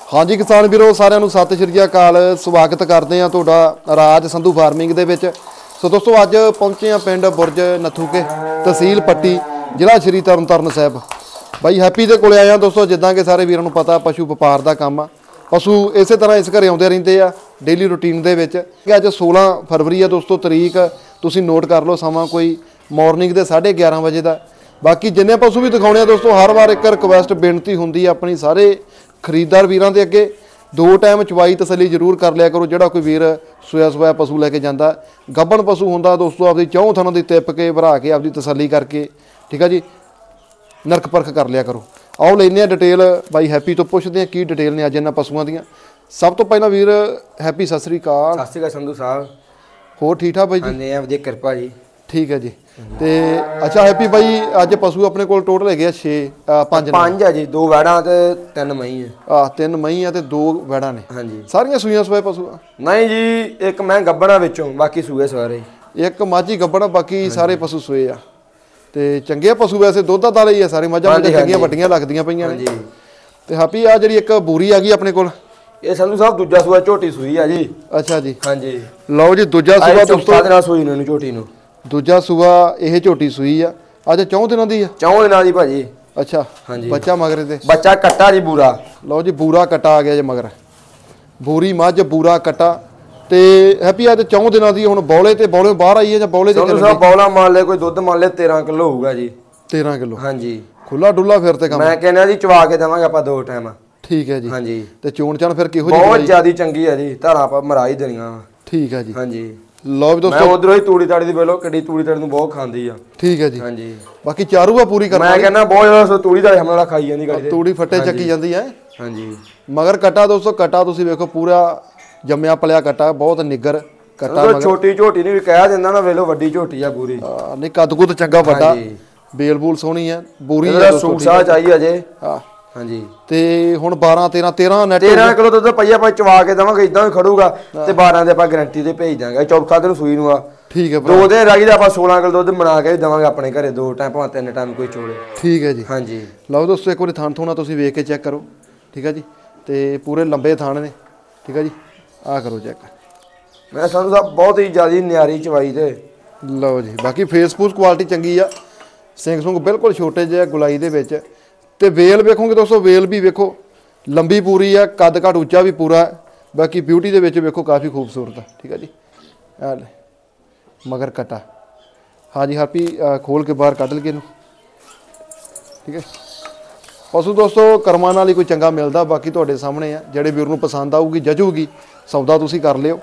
हाँ जी किसान वीरो सारिਆਂ ਨੂੰ सत श्री अकाल स्वागत करते हैं तुहाडा राज संधू फार्मिंग दे विच। सो दोस्तों अज पहुंचे हैं पिंड बुरज नथूके तहसील पट्टी जिला श्री तरनताਰਨ साहब। बाई हैप्पी दे कोले आए हैं दोस्तों। जिद्दां कि सारे वीरां नूं पता पशु वपार का काम आ, पशु इस तरह इस घरे आउंदे रहिंदे आ डेली रूटीन दे विच। अज 16 फरवरी है दोस्तों, तरीक तुसीं नोट कर लो, समा कोई मॉर्निंग के 11:30 बजे का। बाकी जिन्ने पशु भी दिखाने दोस्तों, हर बार एक रिक्वेस्ट बेनती होंदी है अपनी सारे खरीददार वीरां दे अगे, 2 टाइम चवाई तसली जरूर कर लिया करो। जिहड़ा कोई वीर सोया सोया पशु लैके जाता, गब्बन पशु होंदा दोस्तों, आपकी चौं थणों की तिप के भरा के आपकी तसली करके, ठीक है जी, नरक परख कर लिया करो। आओ लेने डिटेल बाई हैप्पी तो पुछते हैं की डिटेल ने अज इन्हां पशुओं दी। सब तो पहला वीर हैप्पी सत श्री अकाल। सत श्री अकाल संधू साहब, होर ठीक ठाक बाई जी? हाँ जी, कृपा जी। ठीक है जी। तो अच्छा हैप्पी भाई अज पशु अपने को टोटल है 5 है जी, 2 वैड़ा ते 3 मई है। 3 मई है तो 2 वैड़ा ने। हाँ जी। सारियां सूइयां सवाए पशु? नहीं जी, एक मैं गब्बना विचों, बाकी सूए सवारे। एक माझी गब्बना, बाकी सारे पशु सूए आ। ते चंगे पशु वैसे दुध वाले ही है सारे, मझां चंगियां वड्डियां लगदियां पईयां ने। ते हैप्पी आ जिहड़ी एक बूरी आ गई अपने कोल, ये संधू साहब दूजा सूआ झोटी सूई है जी। अच्छा जी। हाँ जी। लो जी दूजा सूआ दोस्तों, सूई ने झोटी नूं दूजा सूआ यह झोटी सूई आ। अज 4 दिनों की है? 4 दिनों की भाजी। अच्छा। हाँ जी। बच्चा मगरे ते बच्चा कट्टा जी बूरा। लो जी बूरा कट्टा आ गया जी मगर, बूरी मझ बूरा कट्टा। ते हैप्पी अज 4 दिनों की हुण बौले ते बौले बाहर आई है जां बौले ते? बौला मान ले कोई दुध मान ले 13 किलो होगा जी। 13 किलो? हाँ जी। खुला डुला फिर ते काम मैं कहना जी चवा के देवांगे आप 2 टाइम। ठीक है जी। हाँ जी। ते चोण चाण फिर किहो जी? बहुत ज्यादा चंगी है जी, धारा आप मरा ही देनियां। ठीक है जी। हाँ जी। लो भी दोस्तों, मैं उधरों ही तूड़ी ताड़ी दी वेलो कड़ी तूड़ी ताड़ी नूं बहुत खांदी आ। ठीक है जी। हाँ जी। बाकी चारू आ पूरी करना। मैं कहना बहुत ज्यादा तूड़ी ताड़ी हमला खाई जांदी गाड़ी, तूड़ी फट्टे चक्की जांदी है। हाँ जी। मगर कट्टा दोस्तों, कट्टा तुसीं वेखो पूरा जम्मिया पलिया कट्टा, बहुत निगर कट्टा। मगर छोटी झोटी नहीं कह दिंदा ना, वेलो वड्डी झोटी आ पूरी। नहीं कद कुद चंगा वड्डा, बेल बूल सोहनी है, बूरी है दोस्तों। सूसा चाहिए अजे। हां हाँ जी। ते हुण 12 13 नेट 13 किलो दुध पईया पा चवा के देवांगे, इदां ही खड़ूगा ते 12 दे आपां गारंटी ते भेज दांगे। चौथा दिन सूई नूं आ। ठीक है। 2 दिन रह गए आपां 16 किलो दुध बना के देवांगे अपने घरे, 2 टाइम भावें 3 टाइम कोई चोले। ठीक है जी। हाँ जी। लो दोस्तों एक बार थान थोना तुसीं वेख के चेक करो, ठीक है जी। ते पूरे लंबे थान ने, ठीक है जी। आ करो चेक। मैं संधू साहब बहुत ही ज्यादा न्यारी चवाई ते। लो जी। बाकी फेस फूस क्वालिटी चंगी आ, सिंग सुंग बिल्कुल छोटे जे गुलाई दे विच। ते वेल वेखोगे दोस्तों, वेल भी वेखो लंबी पूरी है, कद घट उच्चा भी पूरा है। बाकी ब्यूटी दे विच वेखो काफ़ी खूबसूरत है, ठीक है जी। मगर कट्टा। हाँ जी हैप्पी खोल के बाहर कढ़ लगे, ठीक है। पशु दोस्तों करमां नाल ही कोई चंगा मिलता, बाकी तुहाडे सामने है। जिहड़े वीर नूं पसंद आऊगी जजूगी सौदा तुसीं कर लिओ।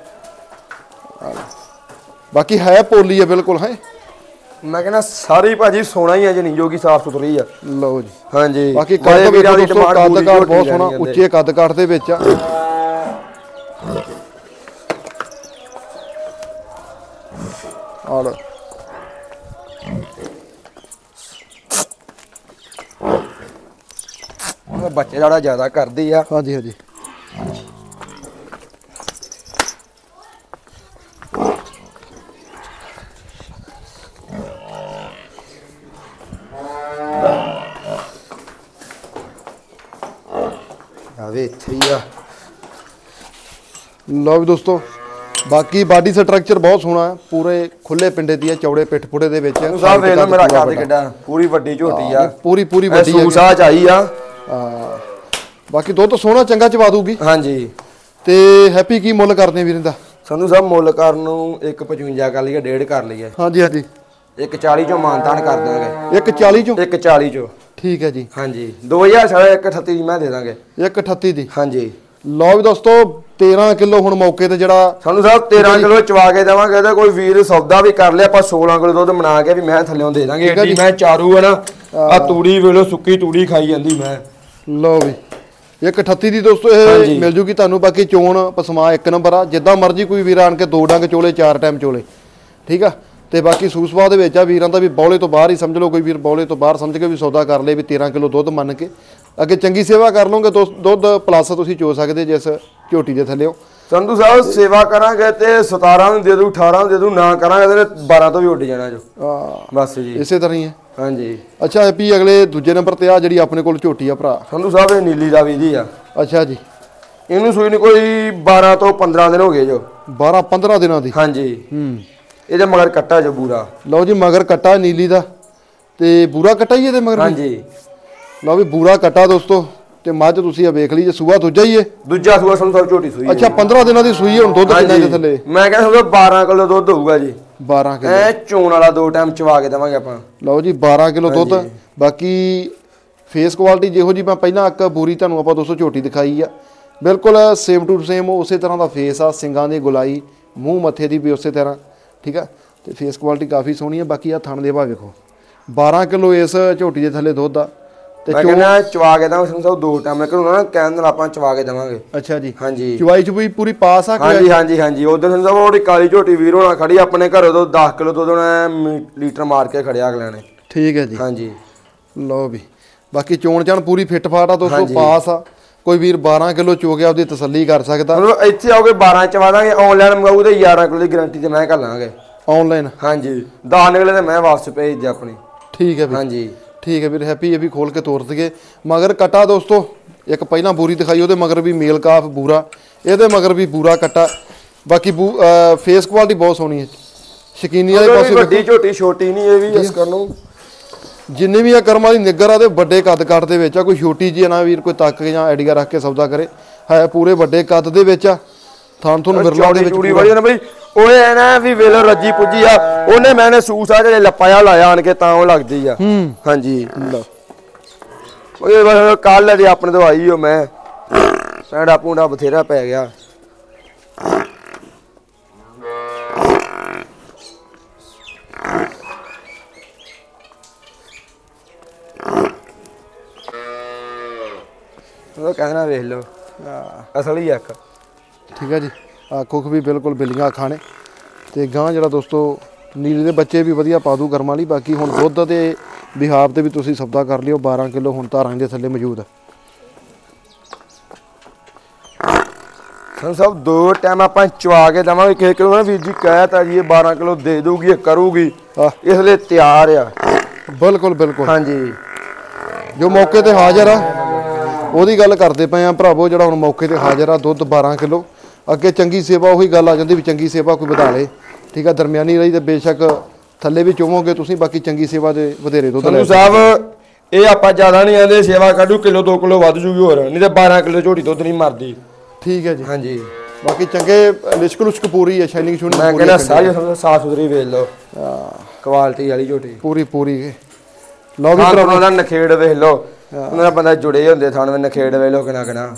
बाकी है पोली है बिल्कुल है। मैं कहना सारी भाजी सोना ही है जी, नहीं जो कि साफ सुथरी है। लो जी। हाँ जी। बाकी कद वीरां दी डिमांड कद काठ बहुत सोहना, उच्चे कद काठ दे विच आ। और बच्चे ज़्यादा ज़्यादा करदी आ। हाँ जी। हाँ जी। लो भी दोस्तों बाकी बॉडी स्ट्रक्चर बहुत सोहना है, पूरे खुले पिंडे दी है, चौड़े पिठ पुड़े दे विच। साहब वेख लो मेरा कद किड्डा, पूरी वड्डी झोटी आ, पूरी वड्डी है, सूसा चाहिए आ। बाकी दुध सोहना चंगा चवा दूगी। हाँ जी। ते हैप्पी की मुੱਲ करदे वीर दा? संधू साहब मुੱਲ ਕਰਨ ਨੂੰ 1.55 कर ਲਈਏ, 1.5 कर ਲਈਏ। हाँ जी। हाँ जी। 1.40 ਚੋਂ ਮਾਨਤਾਨ ਕਰ ਦਾਂਗੇ। 1.40 ਚੋਂ? 1.40 ਚੋਂ। ठीक है जी। हाँ जी। 2000 साढ़े 1.38 मैं दे दांगे। 1.38 दी। हाँ जी। लो भी दोस्तों 13 किलो हुण मौके ते जिहड़ा सानू साहब 13 किलो चवा के देवांगे ते कोई वीर सौदा भी कर लिया, 16 किलो दुध बना के भी मैं थल्लेों दे दांगे। एडी मैं चारू है ना, आ तूड़ी वेलो सुक्की तूड़ी खाई जांदी मैं। लो भी 1.38 दी दोस्तों ये मिल जूगी तुहानू। बाकी चोण पसमा 1 नंबर आ, जिद्दां मर्जी कोई वीर आण के 2 डंग चोले 4 टाइम चोले, ठीक आ। ते बाकी सूसवा दे विच आ वीरां दा भी बौले तो बाहर ही समझ लो, कोई वीर बौले तो बाहर समझ के भी सौदा कर ले भी 13 किलो दुध मन के अगे चंगी सेवा कर लोगे तो दुध प्लस तुसीं चो सकदे जिस झोटी दे थल्लेओ। संधू साहब सेवा करांगे ते 17 दे दूं, 18 दे दूं, ना करांगे ते 12 तो भी उड़ जाना जो। बस जी इसे तरह ही है। हाँ जी। अच्छा हैप्पी अगले दूजे नंबर ते आ जिहड़ी अपने कोल झोटी आ भरा? संधू साहब ये नीली रावी दी आ। अच्छा जी। ਇਹਨੂੰ ਸੂਈ ਨੂੰ ਕੋਈ 12 ਤੋਂ 15 ਦਿਨ ਹੋ ਗਏ ਜੋ 12-15 ਦਿਨਾਂ ਦੀ। ਹਾਂਜੀ ਇਹਦੇ ਮਗਰ ਕੱਟਾ ਜੋ ਬੂਰਾ। ਲਓ ਜੀ ਮਗਰ ਕੱਟਾ ਨੀਲੀ ਦਾ ਤੇ ਬੂਰਾ ਕੱਟਾ ਹੀ ਇਹਦੇ ਮਗਰ। ਹਾਂਜੀ ਲਓ ਵੀ ਬੂਰਾ ਕੱਟਾ ਦੋਸਤੋ ਤੇ ਮੱਝ ਤੁਸੀਂ ਆ ਵੇਖ ਲਈ ਜੇ ਸੂਆ ਦੂਜਾ ਹੀ ਏ। ਦੂਜਾ ਸੂਆ ਸਾਨੂੰ ਸਭ ਝੋਟੀ ਸੂਈ। ਅੱਛਾ 15 ਦਿਨਾਂ ਦੀ ਸੂਈ ਹੁਣ ਦੁੱਧ ਕਿੰਨਾ ਦੇ ਥੱਲੇ? ਮੈਂ ਕਹਿੰਦਾ 12 ਕਿਲੋ ਦੁੱਧ ਹੋਊਗਾ ਜੀ। 12 ਕਿਲੋ ਐ ਚੋਣ ਵਾਲਾ 2 ਟਾਈਮ ਚਵਾ ਕੇ ਦੇਵਾਂਗੇ ਆਪਾਂ। ਲਓ ਜੀ 12 ਕਿਲੋ ਦੁੱਧ। ਬਾਕੀ ਫੇਸ ਕੁਆਲਿਟੀ ਜਿਹੋ ਜੀ ਮੈਂ ਪਹਿਲਾਂ ਇੱਕ ਬੂਰੀ ਤੁਹਾਨੂੰ ਆਪਾਂ ਦੋਸਤੋ ਝੋਟੀ ਦਿਖਾਈ ਆ ਬਿਲਕੁਲ ਸੇਮ ਟੂ ਸੇਮ ਉਸੇ ਤਰ੍ਹਾਂ ਦਾ ਫੇਸ ਆ। ਸਿੰਗਾਂ ਦੀ ਗੁਲਾਈ ਮੂੰਹ ਮੱਥੇ ਦੀ ਵੀ ਉਸੇ ਤਰ੍ਹਾਂ ਠੀਕ ਆ ਤੇ ਫੇਸ ਕੁਆਲਿਟੀ ਕਾਫੀ ਸੋਹਣੀ ਆ। ਬਾਕੀ ਆ ਥਣ ਦੇ ਭਾਅ ਵੇਖੋ 12 ਕਿਲੋ ਇਸ ਝੋਟੀ ਦੇ ਥੱਲੇ ਦੁੱਧ ਆ ਤੇ ਕਹਿੰਦਾ ਚਵਾ ਕੇ ਦੇਵਾਂਗੇ ਸਾਨੂੰ 2 ਟਾਈਮ ਮੈਂ ਕਹਿੰਦਾ ਕਹਿਣ ਨਾਲ ਆਪਾਂ ਚਵਾ ਕੇ ਦੇਵਾਂਗੇ। ਅੱਛਾ ਜੀ ਹਾਂਜੀ ਚਵਾਈ ਚੁਈ ਪੂਰੀ ਪਾਸ ਆ। ਹਾਂਜੀ ਉਧਰ ਸਾਨੂੰ ਸਾਹਿਬ ਉਹਦੀ ਕਾਲੀ ਝੋਟੀ ਵੀਰ ਹੋਣਾ ਖੜੀ ਆਪਣੇ ਘਰੋਂ ਤੋਂ 10 ਕਿਲੋ ਦੁੱਧ ਉਹਨੇ ਲੀਟਰ ਮਾਰ ਕੇ ਖੜਿਆ ਅਗਲੇ ਨੇ। ਠੀਕ ਹੈ ਜੀ। ਹਾਂਜੀ ਲਓ ਵੀ ਬਾਕੀ ਚੋਣ ਚਾਣ ਪੂਰੀ ਫਿੱਟ ਫਾਟ ਆ ਦੋਸਤੋ ਪਾਸ ਆ। ਕੋਈ ਵੀਰ 12 ਕਿਲੋ ਚੋ ਗਿਆ ਉਹਦੀ ਤਸੱਲੀ ਕਰ ਸਕਦਾ। ਇੱਥੇ ਆਓਗੇ 12 ਚਵਾ ਦਾਂਗੇ। ਆਨਲਾਈਨ ਮੰਗਾਉ ਤੇ 11 ਕਿਲੋ ਦੀ ਗਾਰੰਟੀ ਤੇ ਮੈਂ ਕਰ ਲਾਂਗੇ ਆਨਲਾਈਨ। ਹਾਂਜੀ 10 ਨਿਕਲੇ ਤੇ ਮੈਂ ਵਾਪਸ ਭੇਜ ਦੇ ਆਪਣੀ। ਠੀਕ ਹੈ ਵੀਰ। ਹਾਂਜੀ ਠੀਕ ਹੈ ਵੀਰ ਹੈਪੀ ਇਹ ਵੀ ਖੋਲ ਕੇ ਤੋਰ ਦਈਏ। ਮਗਰ ਕੱਟਾ ਦੋਸਤੋ ਇੱਕ ਪਹਿਲਾਂ ਬੂਰੀ ਦਿਖਾਈ ਉਹਦੇ ਮਗਰ ਵੀ ਮੇਲ ਕਾਫ ਬੂਰਾ ਇਹਦੇ ਮਗਰ ਵੀ ਬੂਰਾ ਕੱਟਾ। ਬਾਕੀ ਫੇਸ ਕੁਆਲਿਟੀ ਬਹੁਤ ਸੋਹਣੀ ਹੈ। ਸ਼ਕੀਨੀ ਵਾਲੇ ਪਾਸੇ ਵੱਡੀ ਝੋਟੀ ਛੋਟੀ ਨਹੀਂ ਇਹ ਵੀ ਇਸ ਕਰਨ ਨੂੰ ਜਿੰਨੇ ਵੀ ਆ ਕਰਮਾਂ ਦੀ ਨਿੱਗਰ ਆ ਤੇ ਵੱਡੇ ਕੱਦ ਕੱਟ ਦੇ ਵਿੱਚ ਆ। ਕੋਈ ਛੋਟੀ ਜੀ ਨਾ ਵੀਰ ਕੋਈ ਤੱਕ ਜਾਂ ਆਈਡੀਆ ਰੱਖ ਕੇ ਸੌਦਾ ਕਰੇ ਹੈ ਪੂਰੇ ਵੱਡੇ ਕੱਦ ਦੇ ਵਿੱਚ ਆ। ਥਾਂ ਤੁਹਾਨੂੰ ਮਿਰਲਾ ਦੇ ਵਿੱਚ ਚੂੜੀ ਵਾਲੀ ਨਾ ਬਈ ਓਏ ਐ ਨਾ ਵੀ ਵੇਲ ਰੱਜੀ ਪੁੱਜੀ ਆ ਉਹਨੇ ਮੈਨੇ ਸੂਸ ਆ ਜਿਹੜੇ ਲੱਪਾ ਜਿਹਾ ਲਾਇਆ ਆਣ ਕੇ ਤਾਂ ਉਹ ਲੱਗਦੀ ਆ। ਹਾਂਜੀ ਓਏ ਬਸ ਕੱਲ ਦੀ ਆਪਣੇ ਤੋਂ ਆਈ ਓ ਮੈਂ ਸਾਡਾ ਪੂੰਡਾ ਬਥੇਰਾ ਪੈ ਗਿਆ। ਉਹ ਕਹਿੰਦਾ ਵੇਖ ਲਓ ਅਸਲੀ ਇੱਕ। ਠੀਕ ਹੈ ਜੀ ਕੁੱਖ ਵੀ ਬਿਲਕੁਲ ਬਿੱਲੀਆਂ ਖਾਣੇ ਤੇ ਗਾਂ ਜਿਹੜਾ ਦੋਸਤੋ ਨੀਲੇ ਦੇ ਬੱਚੇ ਵੀ ਵਧੀਆ ਪਾ ਦੂ ਕਰਮਾਂ ਲਈ। ਬਾਕੀ ਹੁਣ ਦੁੱਧ ਤੇ ਬਿਹਾਰ ਤੇ ਵੀ ਤੁਸੀਂ ਸੌਦਾ ਕਰ ਲਿਓ 12 ਕਿਲੋ ਹੁਣ ਧਾਰਾਂ ਦੇ ਥੱਲੇ ਮੌਜੂਦ ਹੈ। ਸਾਨੂੰ ਸਭ 2 ਟਾਈਮ ਆਪਾਂ ਚਵਾ ਕੇ ਦੇਵਾਂਗੇ। ਕਿਸੇ ਕਿਲੋ ਨਾ ਵੀਰ ਜੀ ਕਹਿਤਾ ਜੀ ਇਹ 12 ਕਿਲੋ ਦੇ ਦੂਗੀ ਇਹ ਕਰੂਗੀ ਇਸ ਲਈ ਤਿਆਰ ਆ। ਬਿਲਕੁਲ ਬਿਲਕੁਲ ਹਾਂਜੀ ਜੋ ਮੌਕੇ ਤੇ ਹਾਜ਼ਰ ਆ ਉਹਦੀ ਗੱਲ ਕਰਦੇ ਪਏ ਆ ਭਰਾਵੋ। ਜਿਹੜਾ ਹੁਣ ਮੌਕੇ ਤੇ ਹਾਜ਼ਰ ਆ ਦੁੱਧ 12 ਕਿਲੋ ਅੱਗੇ ਚੰਗੀ ਸੇਵਾ ਉਹੀ ਗੱਲ ਆ ਜਾਂਦੀ ਵੀ ਚੰਗੀ ਸੇਵਾ ਕੋਈ ਵਧਾ ਲੇ ਠੀਕ ਆ। ਦਰਮਿਆਨੀ ਰਹੀ ਤੇ ਬੇਸ਼ੱਕ ਥੱਲੇ ਵੀ ਚੋਵੋਗੇ ਤੁਸੀਂ ਬਾਕੀ ਚੰਗੀ ਸੇਵਾ ਦੇ ਵਧੇਰੇ ਦੁੱਧ ਲੈ ਸਾਹਿਬ ਇਹ ਆਪਾਂ ਜ਼ਿਆਦਾ ਨਹੀਂ ਆਂਦੇ ਸੇਵਾ ਕੱਢੂ ਕਿਲੋ 2 ਕਿਲੋ ਵੱਧ ਜੂਗੀ ਹੋਰ ਨਹੀਂ ਤੇ 12 ਕਿਲੋ ਝੋਟੀ ਦੁੱਧ ਨਹੀਂ ਮਰਦੀ। ਠੀਕ ਹੈ ਜੀ। ਹਾਂਜੀ ਬਾਕੀ ਚੰਗੇ ਲਿਸ਼ਕ ਲੁਸ਼ਕ ਪੂਰੀ ਹੈ ਸ਼ਾਈਨਿੰਗ ਸ਼ੂਨਿੰਗ ਮੈਂ ਕਹਿੰਦਾ ਸਾਰੀ ਸਾਫ ਸੁਥਰੀ ਵੇਚ ਲਓ ਕੁਆਲਿਟੀ ਵਾਲੀ ਝੋਟੀ ਪੂਰੀ ਲਓ ਵੀ ਭਰਾਵਾਂ ਦਾ ਨਖੇੜ ਵੇਖ ਲਓ ਉਹਨਾਂ ਦਾ ਬੰਦਾ ਜੁੜੇ ਹੁੰਦੇ ਥਾਣ ਵਿੱਚ ਨਖੇੜ ਵੇਖ ਲਓ ਕਿਨਾ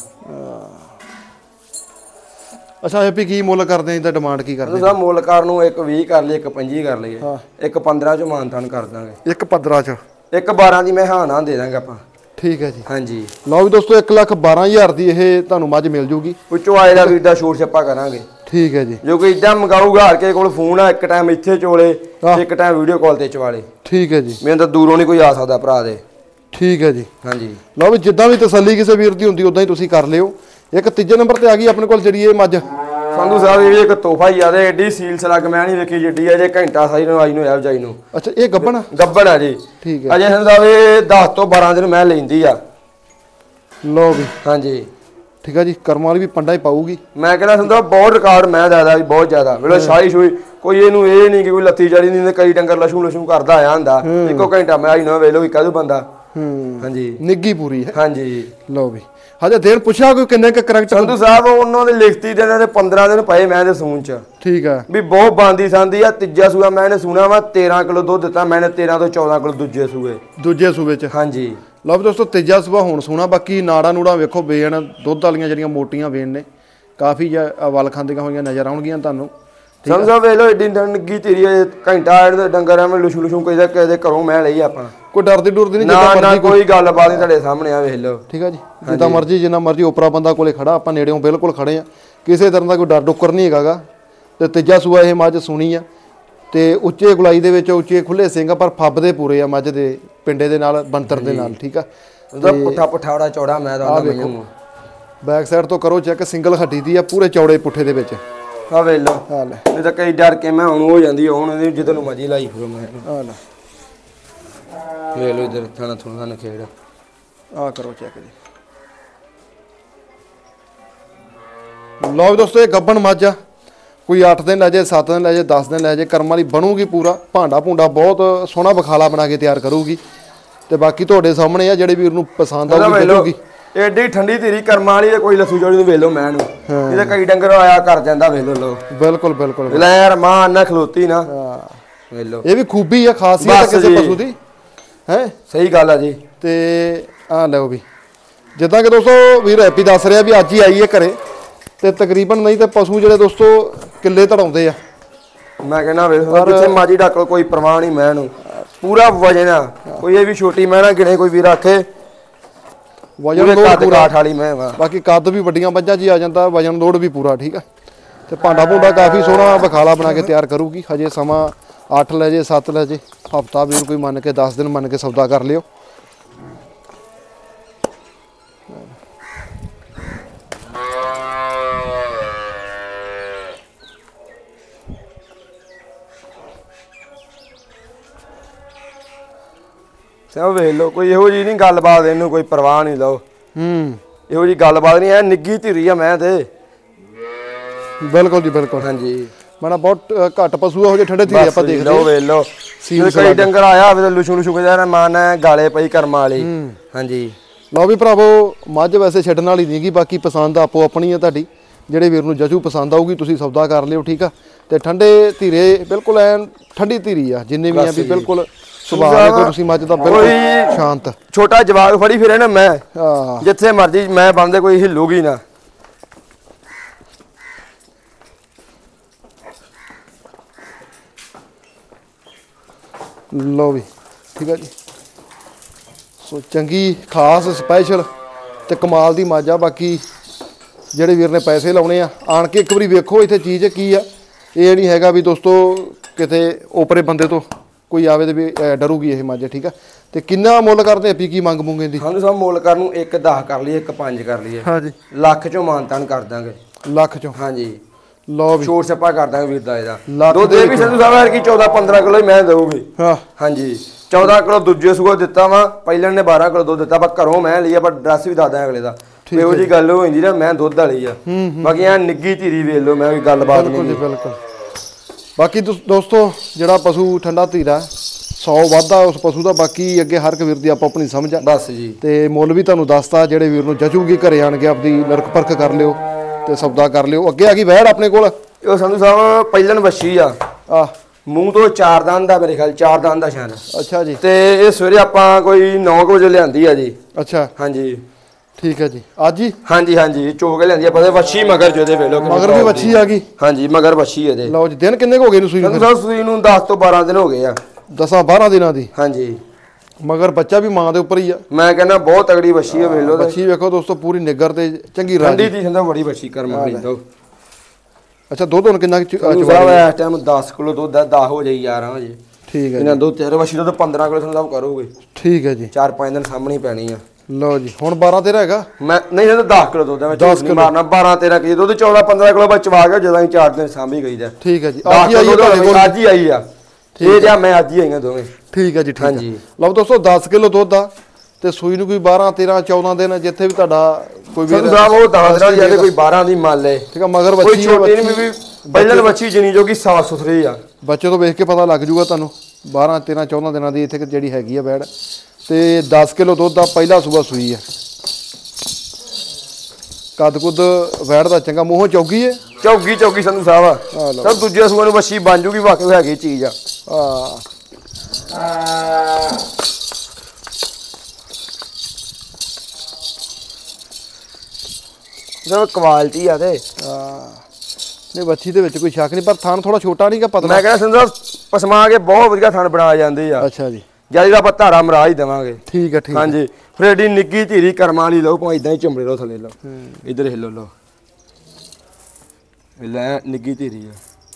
ਅੱਛਾ ਹੈਪੀ ਕੀ ਮੁੱਲ ਕਰਦੇ ਆ ਇਹਦਾ ਡਿਮਾਂਡ ਕੀ ਕਰਦੇ ਤੁਸੀਂ ਮੁੱਲ ਕਰ ਨੂੰ 1.20 ਕਰ ਲਈ 1.25 ਕਰ ਲਈਏ 1.15 ਚ ਮਾਨਤਾਨ ਕਰ ਦਾਂਗੇ 1.15 ਚ 1.12 ਦੀ ਮੈਂ ਹਾਂ ਨਾ ਦੇ ਦਾਂਗੇ ਆਪਾਂ। ਠੀਕ ਹੈ ਜੀ। ਹਾਂਜੀ ਲਓ ਵੀ ਦੋਸਤੋ 1,12,000 ਦੀ ਇਹ ਤੁਹਾਨੂੰ ਮੱਝ ਮਿਲ ਜੂਗੀ। ਉੱਚੋਂ ਆਏ ਦਾ ਵੀ ਇਦਾਂ ਛੋਟ ਛੱਪਾ ਕਰਾਂਗੇ। ਠੀਕ ਹੈ ਜੀ। ਜੋ ਕੋਈ ਇਦਾਂ ਮੰਗਾਊਗਾ ਹਰ ਕੇ ਕੋਲ ਫੋਨ ਆ ਇੱਕ ਟਾਈਮ ਇੱਥੇ ਚੋਲੇ ਇੱਕ ਟਾਈਮ ਵੀਡੀਓ ਕਾਲ ਤੇ ਚਵਾਲੇ। ਠੀਕ ਹੈ ਜੀ। ਮੈਨੂੰ ਤਾਂ ਦੂਰੋਂ ਨਹੀਂ ਕੋਈ ਆ ਸਕਦਾ ਭਰਾ ਦੇ। ਠੀਕ ਹੈ ਜੀ। ਹਾਂਜੀ ਲਓ ਵੀ ਜਿੱਦਾਂ ਵੀ ਤਸੱਲੀ ਕਿਸੇ ਵੀਰ ਦੀ ਹੁੰਦੀ ਉਦਾਂ ਹੀ ਤੁਸੀਂ ਕਰ ਲਿਓ। ਇੱਕ ਤੀਜੇ ਨੰਬਰ ਤੇ ਆ ਗਈ ਆਪਣੇ ਕੋਲ ਜਿਹੜੀ ਇਹ ਮੱਝ ਸੰਧੂ ਸਾਹਿਬ ਇਹ ਵੀ ਇੱਕ ਤੋਹਫਾ ਹੀ ਆ ਤੇ ਐਡੀ ਸੀਲ ਸਲੱਗ ਮੈਂ ਨਹੀਂ ਵੇਖੀ ਜਿੱਡੀ ਆ ਜੇ ਘੰਟਾ ਸਾਈ ਨੂੰ ਆਈ ਨੂੰ ਐਵ ਜਾਈ ਨੂੰ। ਅੱਛਾ ਇਹ ਗੱਬਣ ਆ ਜੀ। ਠੀਕ ਹੈ ਅਜੇ ਸੰਧੂ ਸਾਹਿਬ ਇਹ 10 ਤੋਂ 12 ਦਿਨ ਮੈਂ ਲੈਂਦੀ ਆ। ਲਓ ਵੀ ਹਾਂਜੀ ਠੀਕ ਹੈ ਜੀ। ਕਰਮਾਂ ਵਾਲੀ ਵੀ ਪੰਡਾ ਹੀ ਪਾਊਗੀ। ਮੈਂ ਕਹਿੰਦਾ ਸੰਧੂ ਬਹੁਤ ਰਿਕਾਰਡ ਮੈਂ ਜ਼ਿਆਦਾ ਵੀ ਬਹੁਤ ਜ਼ਿਆਦਾ ਵੇਲੇ ਸ਼ਾਹੀ ਸ਼ੂਈ ਕੋਈ ਇਹਨੂੰ ਇਹ ਨਹੀਂ ਕਿ ਕੋਈ ਲੱਥੀ ਚੜੀ ਨਹੀਂ ਕਈ ਡੰਗਰ ਲਸ਼ੂ ਕਰਦਾ ਆਇਆ ਹੁੰਦਾ ਇੱਕੋ ਘੰਟਾ ਮੈਂ ਆਈ ਨਾ ਵੇਲੋ ਵੀ ਕਦੋਂ ਬੰਦਾ। ਹਾਂਜੀ ਨਿੱਗੀ ਪੂਰੀ ਹੈ। ਹਾਂਜੀ ਲਓ ਵੀ ਹਜੇ ਦੇਰ ਪੁੱਛਿਆ ਕੋਈ ਕਿੰਨੇ ਕ ਕਰੈਕਟ ਸੰਧੂ ਸਾਹਿਬ ਉਹਨਾਂ ਦੇ ਲਿਖਤੀ ਦੇ ਨੇ 15 ਦਿਨ ਪਏ ਮੈਂ ਦੇ ਸੂਨ ਚ। ਠੀਕ ਆ ਵੀ ਬਹੁਤ ਬਾਂਦੀ ਸੰਦੀ ਆ। ਤੀਜਾ ਸੂਆ ਮੈਂ ਇਹਨੇ ਸੁਣਾ ਵਾ 13 ਕਿਲੋ ਦੁੱਧ ਦਿੱਤਾ ਮੈਨੇ 13 ਤੋਂ 14 ਕਿਲੋ ਦੂਜੇ ਸੂਏ ਚ। ਹਾਂਜੀ ਲਓ ਦੋਸਤੋ ਤੀਜਾ ਸੂਆ ਹੁਣ ਸੋਣਾ। ਬਾਕੀ ਨਾੜਾ ਨੂੜਾ ਵੇਖੋ ਬੇਣ ਦੁੱਧ ਵਾਲੀਆਂ ਜਿਹੜੀਆਂ ਮੋਟੀਆਂ ਵੇਣ ਨੇ ਕਾਫੀ ਵਲ ਖਾਂਦੀਆਂ ਹੋਈਆਂ ਨਜ਼ਰ ਆਉਣਗੀਆਂ ਤੁਹਾਨੂੰ। ਸੰਧੂ ਸਾਹਿਬ ਵੇਖ ਲਓ ਏਡੀ ਨਿੱਗੀ ਤੇਰੀ ਘੰਟਾ ਡੰਗਰ ਐਵੇਂ ਲੁਸ਼ੂ ਲੁਸ਼ੂ ਕਿਸੇ ਘਰੋਂ ਮੈਂ ਲਈ ਆਪਾਂ ਕੋਈ ਡਰਦੀ ਡੁਰਦੀ ਨਹੀਂ ਜਿੱਦਾਂ ਮਰਜ਼ੀ ਕੋਈ ਗੱਲਬਾਤ ਨਹੀਂ ਤੁਹਾਡੇ ਸਾਹਮਣੇ ਆ ਵੇਖ ਲਓ। ਠੀਕ ਆ ਜੀ ਜਿੱਦਾਂ ਮਰਜ਼ੀ ਜਿੰਨਾ ਮਰਜ਼ੀ ਓਪਰਾ ਬੰਦਾ ਕੋਲੇ ਖੜਾ ਆਪਾਂ ਨੇੜਿਓਂ ਬਿਲਕੁਲ ਖੜੇ ਆ ਕਿਸੇ ਤਰ੍ਹਾਂ ਦਾ ਕੋਈ ਡਰ ਡੁੱਕਰ ਨਹੀਂ ਹੈਗਾਗਾ। ਤੇ ਤੀਜਾ ਸੂਆ ਇਹ ਮੱਝ ਸੁਣੀ ਆ ਤੇ ਉੱਚੇ ਗੁਲਾਈ ਦੇ ਵਿੱਚ ਉੱਚੇ ਖੁੱਲੇ ਸਿੰਘ ਪਰ ਫੱਬਦੇ ਪੂਰੇ ਆ ਮੱਝ ਦੇ ਪਿੰਡੇ ਦੇ ਨਾਲ ਬੰਤਰ ਦੇ ਨਾਲ। ਠੀਕ ਆ ਉਹਦਾ ਪੁੱਠਾ ਪੁੱਠਾੜਾ ਚੌੜਾ ਮੈਂ ਦਾ ਮੈਨੂੰ ਬੈਕ ਸਾਈਡ ਤੋਂ ਕਰੋ ਚੈੱਕ ਸਿੰਗਲ ਹੱਡੀ ਦੀ ਆ ਪੂਰੇ ਚੌੜੇ ਪੁੱਠੇ ਦੇ ਵਿੱਚ। ਆ ਵੇਖ ਲਓ ਨਹੀਂ ਤਾਂ ਕਈ ਡਰ ਕੇ ਮੈਂ ਹੁਣ ਹੋ ਜਾਂਦੀ ਹੁਣ ਜਦੋਂ ਨੂੰ ਮਜੀ ਲਾਈ ਫਿਰ ਮੈਂ ਆ ਲੈ ਵੇਖ ਲਓ ਇਧਰ ਥਾਣਾ ਥੁਣਾ ਨਖੇੜ ਆ ਕਰੋ ਚੈੱਕ ਜੀ। ਲਓ ਵੀ ਦੋਸਤੋ, ਇਹ ਗੱਬਣ ਮੱਝ ਆ। ਕੋਈ 8 ਦਿਨ ਲੈ ਜੇ, 7 ਦਿਨ ਲੈ ਜੇ, 10 ਦਿਨ ਲੈ ਜੇ, ਕਰਮ ਵਾਲੀ ਬਣੂਗੀ ਪੂਰਾ। ਭਾਂਡਾ ਭੁੰਡਾ ਬਹੁਤ ਸੋਹਣਾ ਬਖਾਲਾ ਬਣਾ ਕੇ ਤਿਆਰ ਕਰੂਗੀ। ਤੇ ਬਾਕੀ ਤੁਹਾਡੇ ਸਾਹਮਣੇ ਆ, ਜਿਹੜੇ ਵੀਰ ਨੂੰ ਪਸੰਦ ਆਊਗੀ। ਏਡੀ ਠੰਡੀ ਧੀਰੀ ਕਰਮਾਂ ਵਾਲੀ ਤੇ ਕੋਈ ਲਸੂ ਜੋੜੀ ਨੂੰ ਵੇਖ ਲਓ ਮੈਂ ਨੂੰ ਇਹਦੇ ਕਈ ਡੰਗਰ ਆਇਆ ਕਰ ਜਾਂਦਾ ਵੇਖ ਲਓ। ਬਿਲਕੁਲ ਬਿਲਕੁਲ ਲੈ ਯਾਰ ਮਾਂ ਨਾ ਖਲੋਤੀ ਨਾ ਵੇਖ ਲਓ। ਇਹ ਵੀ ਖੂਬੀ ਆ, ਖਾਸੀਅਤ ਕਿਸੇ ਪਸ਼ੂ ਦੀ ਹੈ। ਸਹੀ ਗੱਲ ਆ ਜੀ। ਤੇ ਆ ਲਓ ਵੀ, ਜਿੱਦਾਂ ਕਿ ਦੋਸਤੋ ਵੀਰ ਹੈਪੀ ਦੱਸ ਰਿਹਾ ਵੀ ਅੱਜ ਹੀ ਆਈ ਹੈ ਘਰੇ। ਤੇ ਤਕਰੀਬਨ ਨਹੀਂ ਤੇ ਪਸ਼ੂ ਜਿਹੜੇ ਦੋਸਤੋ ਕਿੱਲੇ ਧੜਾਉਂਦੇ ਆ। ਮੈਂ ਕਹਿੰਦਾ ਵੇਖ ਪਿੱਛੇ ਮਾਜੀ ਡੱਕ ਕੋਈ ਪਰਵਾਹ ਨਹੀਂ ਮੈਂ ਨੂੰ ਪੂਰਾ ਵਜਨ ਆ। ਕੋਈ ਇਹ ਵੀ ਛੋਟੀ ਮੈਂ ਨਾ ਗਿਣੇ ਕੋਈ ਵੀਰ ਆਖੇ ਵਜਨ ਲੋਡ ਪੂਰਾ ਵਾਲੀ ਮੈਂ ਵਾ। ਬਾਕੀ ਕੱਦ ਵੀ ਵੱਡੀਆਂ ਮੱਝਾਂ ਜੀ ਆ ਜਾਂਦਾ, ਵਜਨ ਲੋਡ ਵੀ ਪੂਰਾ ਠੀਕ ਆ। ਤੇ ਭਾਂਡਾ ਭੁੰਡਾ ਕਾਫੀ ਸੋਹਣਾ ਬਖਾਲਾ ਬਣਾ ਕੇ ਤਿਆਰ ਕਰੂਗੀ। ਹਜੇ ਸਮਾਂ 8 ਲੈ ਜੇ 7 ਲੈ ਜੇ, ਹਫਤਾ ਵੀਰ ਕੋਈ ਮੰਨ ਕੇ 10 ਦਿਨ ਮੰਨ ਕੇ ਸੌਦਾ ਕਰ ਲਿਓ। ਸਭ ਵੇਖ ਲਓ, ਕੋਈ ਇਹੋ ਜੀ ਨਹੀਂ ਗੱਲਬਾਤ, ਇਹਨੂੰ ਕੋਈ ਪਰਵਾਹ ਨਹੀਂ ਲਓ। ਇਹੋ ਜੀ ਗੱਲਬਾਤ ਨਹੀਂ, ਐ ਨਿੱਗੀ ਧੀਰੀ ਆ ਮੈਂ ਤੇ। ਬਿਲਕੁਲ ਜੀ ਬਿਲਕੁਲ। ਹਾਂਜੀ ਮਾਣਾ ਬਹੁਤ ਘੱਟ ਪਸ਼ੂ ਇਹੋ ਜਿਹੇ ਠੰਡੇ ਧੀਰੇ ਆਪਾਂ ਦੇਖਦੇ ਹਾਂ। ਵੇਖ ਲਓ ਕਈ ਡੰਗਰ ਆਇਆ ਹੋਵੇ ਲੁਛੂ ਲੁਛੂ ਕੇ ਮਾਨ ਗਾਲੇ ਪਈ ਕਰਮਾਂ ਵਾਲੀ। ਹਾਂਜੀ ਲਓ ਵੀ ਭਰਾਵੋ, ਮੱਝ ਵੈਸੇ ਛੱਡਣ ਵਾਲੀ ਨਹੀਂ ਗੀ, ਬਾਕੀ ਪਸੰਦ ਆਪੋ ਆਪਣੀ ਆ ਤੁਹਾਡੀ। ਜਿਹੜੇ ਵੀਰ ਨੂੰ ਜਜੂ ਪਸੰਦ ਆਊਗੀ ਤੁਸੀਂ ਸੌਦਾ ਕਰ ਲਿਓ ਠੀਕ ਆ। ਤੇ ਠੰਡੇ ਧੀਰੇ ਬਿਲਕੁਲ ਐਨ ਠੰਡੀ ਧੀਰੀ ਆ ਜਿੰਨੇ ਵੀ ਆ ਵੀ ਬਿਲਕੁਲ ਸੁਭਾਅ ਦੇਖੋ ਤੁਸੀਂ ਮੱਝ ਦਾ ਬਿਲਕੁਲ ਸ਼ਾਂਤ। ਛੋਟਾ ਜਵਾਗ ਫੜੀ ਫਿਰੇ ਨਾ ਮੈਂ ਜਿੱਥੇ ਮਰਜੀ ਮੈਂ ਬੰਦੇ ਕੋਈ ਹਿੱਲੂਗੀ ਨਾ। ਲਓ ਵੀ ਠੀਕ ਆ ਜੀ। ਸੋ ਚੰਗੀ ਖਾਸ ਸਪੈਸ਼ਲ ਤੇ ਕਮਾਲ ਦੀ ਮੱਝ ਆ। ਬਾਕੀ ਜਿਹੜੇ ਵੀਰ ਨੇ ਪੈਸੇ ਲਾਉਣੇ ਆ ਆਣ ਕੇ ਇੱਕ ਵਾਰੀ ਵੇਖੋ ਇੱਥੇ ਚੀਜ਼ ਕੀ ਆ। ਇਹ ਨਹੀਂ ਹੈਗਾ ਵੀ ਦੋਸਤੋ ਕਿਤੇ ਓਪਰੇ ਬੰਦੇ ਤੋਂ ਕੋਈ ਆਵੇ ਤੇ ਵੀ ਡਰੂਗੀ ਇਹ ਮੱਝ ਠੀਕ ਆ। ਤੇ ਕਿੰਨਾ ਮੁੱਲ ਕਰਦੇ ਆਪੀ, ਕੀ ਮੰਗ ਮੂੰਗੇ ਦੀ? ਸਾਨੂੰ ਸਭ ਮੁੱਲ ਕਰਨ ਨੂੰ 1.10 ਕਰ ਲਈਏ, 1.5 ਕਰ ਲਈਏ। ਹਾਂਜੀ ਲੱਖ ਚੋਂ ਮਾਨਤਾਨ ਕਰ ਦਾਂਗੇ। ਲੱਖ ਚੋਂ? ਹਾਂਜੀ ਲਓ ਵੀ ਛੋਟ ਛੱਪਾ ਕਰ ਦਾਂਗੇ ਵੀਰ ਦਾ। ਇਹਦਾ ਦੁੱਧ ਇਹ ਵੀ ਸੰਧੂ ਸਾਹਿਬ ਕਿ 14-15 ਕਿਲੋ ਹੀ ਮੈਂ ਦਊਗੀ। ਹਾਂਜੀ 14 ਕਿਲੋ ਦੂਜੇ ਸੂਆ ਦਿੱਤਾ ਵਾ, ਪਹਿਲਾਂ ਨੇ 12 ਕਿਲੋ ਦੁੱਧ ਦਿੱਤਾ। ਪਰ ਘਰੋਂ ਮੈਂ ਲਈ ਆ, ਪਰ ਡਰੈਸ ਵੀ ਦੱਸਦਾ ਅਗਲੇ ਦਾ। ਇਹੋ ਜੀ ਗੱਲ ਹੋ ਜਾਂਦੀ ਨਾ, ਮੈਂ ਦੁੱਧ ਵਾਲੀ ਆ। ਬਾਕੀ ਐ ਨਿੱਗੀ ਧੀਰੀ ਵੇਖ ਲਓ, ਮੈਂ ਵੀ ਗੱਲਬਾਤ ਨਹੀਂ। ਬਿਲਕੁਲ। ਬਾਕੀ ਦੋਸਤੋ ਜਿਹੜਾ ਪਸ਼ੂ ਠੰਡਾ ਧੀਰਾ 100 ਵਾਧਾ ਉਸ ਪਸ਼ੂ ਦਾ। ਬਾਕੀ ਅੱਗੇ ਹਰ ਇੱਕ ਵੀਰ ਦੀ ਆਪੋ ਆਪਣੀ ਸਮਝ ਆ ਬਸ ਜੀ। ਤੇ ਮੁੱਲ ਵੀ ਤੁਹਾਨੂੰ ਦੱਸਤਾ, ਜਿਹੜੇ ਵੀਰ ਨੂੰ ਜਚੂਗੀ ਘਰੇ ਆਣ ਕੇ ਆਪਦੀ ਨਰਕ ਪਰਖ ਕਰ ਲਿਓ ਤੇ ਸੌਦਾ ਕਰ ਲਿਓ। ਅੱਗੇ ਆ ਗਈ ਵਹਿੜ ਆਪਣੇ ਕੋਲ। ਉਹ ਸੰਧੂ ਸਾਹਿਬ ਪਹਿਲਨ ਵੱਛੀ ਆ। ਮੂੰਹ ਤੋਂ 4 ਦੰਦ ਦਾ, ਮੇਰੇ ਖਿਆਲ 4 ਦੰਦ ਦਾ ਸ਼ਾਇਦ। ਅੱਛਾ ਜੀ। ਤੇ ਇਹ ਸਵੇਰੇ ਆਪਾਂ ਕੋਈ 9 ਵਜੇ ਲਿਆਂਦੀ ਆ ਜੀ। ਅੱਛਾ ਹਾਂਜੀ ਠੀਕ ਹੈ ਜੀ। ਅੱਜ ਹੀ? ਹਾਂਜੀ ਹਾਂਜੀ ਚੋ ਕੇ ਲਿਆਂਦੀ ਆ। ਪਤਾ ਵੱਛੀ ਮਗਰ ਜਿਹਦੇ ਵੇਲੋ ਮਗਰ ਵੀ ਵੱਛੀ ਆ ਗਈ। ਹਾਂਜੀ ਮਗਰ ਵੱਛੀ ਇਹਦੇ। ਲਓ ਜੀ ਦਿਨ ਕਿੰਨੇ ਹੋ ਗਏ ਨੂੰ ਸੂਈ ਨੂੰ? ਸੂਈ ਨੂੰ 10 ਤੋਂ 12 ਦਿਨ ਹੋ ਗਏ ਆ। 10-12 ਦਿਨਾਂ ਦੀ? ਹਾਂਜੀ। ਮਗਰ ਬੱਚਾ ਵੀ ਮਾਂ ਦੇ ਉੱਪਰ ਹੀ ਆ। ਮੈਂ ਕਹਿੰਦਾ ਬਹੁਤ ਤਗੜੀ ਵੱਛੀ ਆ ਵੇਖ ਲਓ। ਵੱਛੀ ਵੇਖੋ ਦੋਸਤੋ ਪੂਰੀ ਨਿੱਗਰ ਤੇ ਚੰਗੀ ਰਾਜੀ। ਠੰਡੀ ਦੀ ਸੰਦਾ ਬੜੀ ਵੱਛੀ ਕਰਮ ਵਾਲੀ ਦੋ। ਅੱਛਾ ਦੁੱਧ ਹੁਣ ਕਿੰਨਾ ਚਵਾ ਇਸ ਟਾਈਮ 10 ਕਿਲੋ ਦੁੱਧ ਆ। 10 ਹੋ ਜਾਈ 11 ਵਜੇ। ਠੀਕ ਹੈ। ਇਹਨਾਂ ਦੁੱਧ ਤੇਰੇ ਵੱਛੀ ਦੁੱਧ 15 ਕਿਲੋ ਸੰਦਾ ਕਰੋਗੇ। ਠੀਕ ਹੈ ਜੀ। 4-5 ਦਿਨ ਸਾਹਮਣੇ ਪੈਣੀ ਆ। ਲਓ ਜੀ ਹੁਣ 12-13 ਹੈਗਾ। ਮੈਂ ਨਹੀਂ ਇਹ 10 ਕਿਲੋ ਦੁੱਧ ਆ। ਮੈਂ 10 ਕਿਲੋ ਮਾਰਨਾ 12-13 ਕਿਲੋ ਦੁੱਧ 14-15 ਕਿਲੋ ਬਚਵਾ ਗਿਆ ਜਦੋਂ ਅਸੀਂ 4 ਦਿਨ ਸਾਂਭੀ ਗਈ ਦਾ। ਠੀਕ ਹੈ ਜੀ। ਅੱਜ ਹੀ ਆਈ ਤੁਹਾਡੇ ਕੋਲ? ਅੱਜ ਹੀ ਆਈ ਆ। ਇਹ ਜਾਂ ਮੈਂ ਅੱਜ ਹੀ ਆਈਆਂ ਦੋਵੇਂ। ਠੀਕ ਹੈ ਜੀ। ਠੀਕ ਹੈ। ਲਓ ਦੋਸਤੋ 10 ਕਿਲੋ ਦੁੱਧ ਆ ਤੇ ਸੂਈ ਨੂੰ ਕੋਈ 12-13-14 ਦਿਨ ਜਿੱਥੇ ਵੀ ਤੁਹਾਡਾ ਕੋਈ ਵੀਰ ਸਾਹਿਬ ਉਹ 10 ਦਿਨ ਜਾਂਦੇ ਕੋਈ 12 ਦੀ ਮੰਨ ਲੈ ਠੀਕ ਆ। ਮਗਰ ਵੱਛੀ ਛੋਟੀ ਨਹੀਂ ਵੀ ਪਹਿਲਾਂ ਵੱਛੀ ਜਣੀ ਜੋ ਕਿ ਸਾਫ ਸੁਥਰੀ ਆ। ਬੱਚੇ ਤੋਂ ਵੇਖ ਕੇ ਪਤਾ ਲੱਗ ਜੂਗਾ ਤੁਹਾਨੂੰ 12-13-14 ਦਿਨਾਂ ਦੀ ਇੱਥੇ ਜਿਹੜੀ ਹੈਗੀ ਆ ਵੈੜ। ਤੇ 10 ਕਿਲੋ ਦੁੱਧ ਦਾ ਪਹਿਲਾ ਸੂਬਾ ਸੂਈ ਆ। ਕੱਦ ਕੁੱਦ ਵੈੜ ਦਾ ਚੰਗਾ, ਮੂੰਹੋਂ ਚੌਗੀ ਹੈ। ਚੌਗੀ ਸੰਧੂ ਸਾਹਿਬ ਸਭ ਦੂਜੇ ਸੂਏ ਨੂੰ ਵੱਛੀ ਬਣ ਜੂਗੀ। ਵਾਕਈ ਹੈਗੀ ਚੀਜ਼ ਆ। ਸਭ ਕੁਆਲਿਟੀ ਆ ਤੇ ਨਹੀਂ ਵੱਛੀ ਦੇ ਵਿੱਚ ਕੋਈ ਸ਼ੱਕ ਨਹੀਂ, ਪਰ ਥਣ ਥੋੜਾ ਛੋਟਾ ਨਹੀਂ ਕਿ ਪਤਲਾ। ਮੈਂ ਕਹਿੰਦਾ ਸੰਧੂ ਸਾਹਿਬ ਪਸਮਾ ਕੇ ਬਹੁਤ ਵਧੀਆ ਥਣ ਬਣਾ ਜਾਂਦੇ ਆ। ਅੱਛਾ ਜੀ। ਜਦ ਆਪਾਂ ਧਾਰਾ ਮਰਾ ਹੀ ਦੇਵਾਂਗੇ। ਠੀਕ ਹੈ ਠੀਕ। ਹਾਂਜੀ ਫਿਰ ਏਡੀ ਨਿੱਗੀ ਧੀਰੀ ਕਰਮਾਂ ਵਾਲੀ ਲਓ, ਭਾਵੇਂ ਇਦਾਂ ਹੀ ਚੰਬੜੇ ਲਓ ਥੱਲੇ ਲਓ। ਇੱਧਰ ਹਿੱਲੋ ਲਓ ਲੈ ਨਿੱਗੀ ਧੀਰੀ ਆ